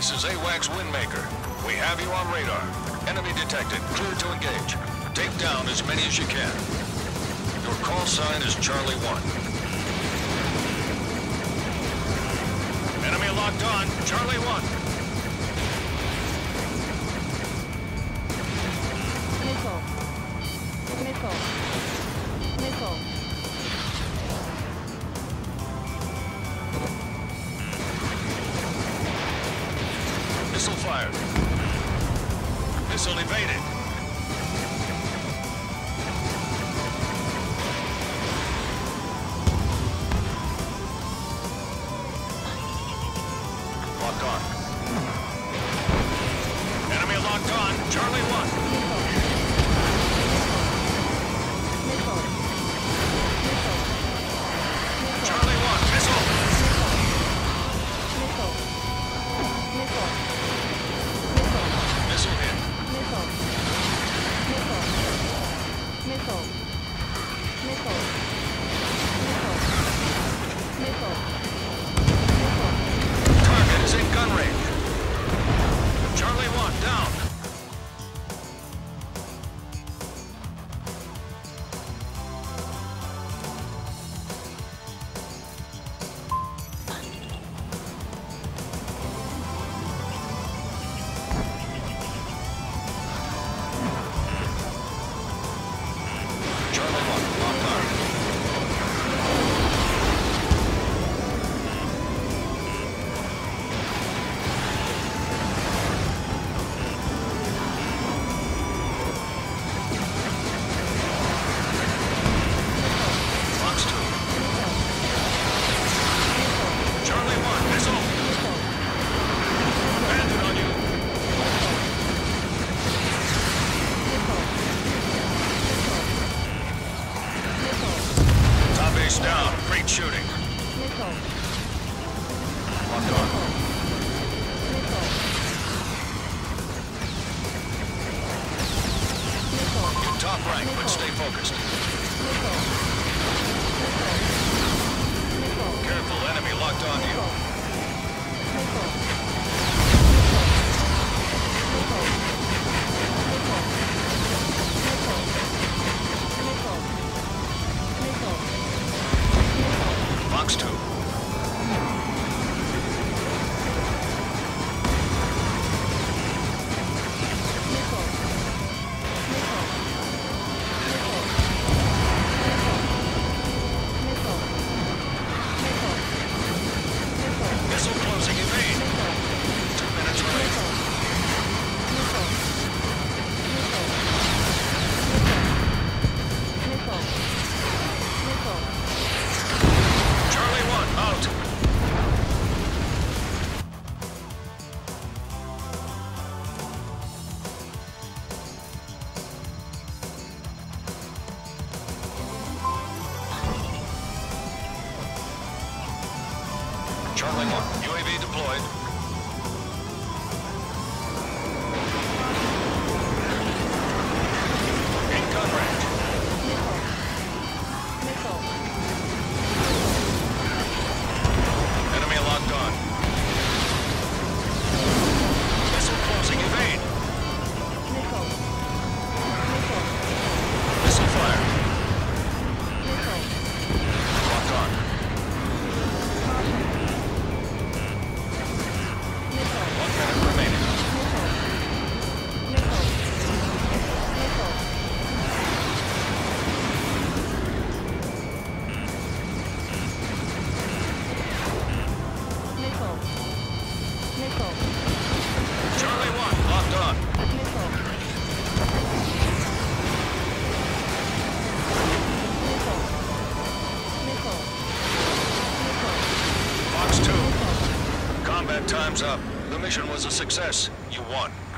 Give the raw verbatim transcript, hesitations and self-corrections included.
This is AWACS Windmaker. We have you on radar. Enemy detected. Clear to engage. Take down as many as you can. Your call sign is Charlie one. Enemy locked on. Charlie one. Missile. Missile. Missile. Missile fired. Missile evaded. Locked on. Enemy locked on. Charlie one. Missile. Missile. Missile. Charlie one. Missile. Missile. Missile. Missile hit. Missile. Missile. Missile. Missile. Missile. Missile. Target is in gun range. Charlie one down. Charlie one locked on. Fox two. Charlie one, missile. Bandit on you. Top ace down. Great shooting. Locked on. You top rank, but stay focused. Careful, enemy locked on you. Fox two. Missile closing, evade. Two minutes remaining. Charlie one, out. Charlie one, U A V deployed. In gun range. Enemy locked on. Missile closing, evade. Missile fire. Locked on. One minute remaining. Charlie one, locked on. Fox two. Combat time's up. The mission was a success. You won.